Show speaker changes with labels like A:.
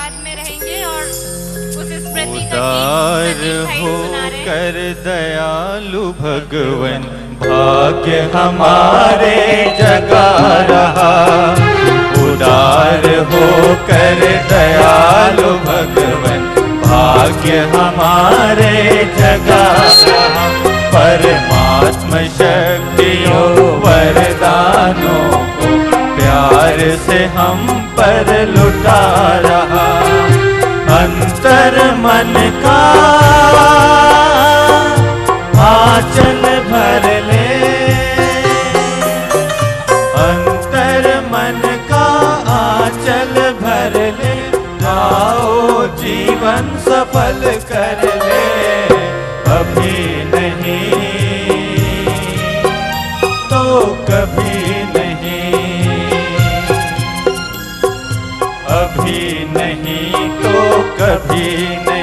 A: आशीर्वाद में रहेंगे और उस स्मृति का
B: उदार हो कर दयालु भगवन भाग्य हमारे जगा रहा। उदार हो कर दयालु भगवन भाग्य हमारे जगा रहा। परमात्म शक्तियों वरदानों को प्यार से हम पर लुटा रहा। अंतर मन का आंचल भर ले, अंतर मन का आंचल भर ले, आओ जीवन सफल कर ले। अभी नहीं तो कभी नहीं, अभी नहीं तो कभी नहीं।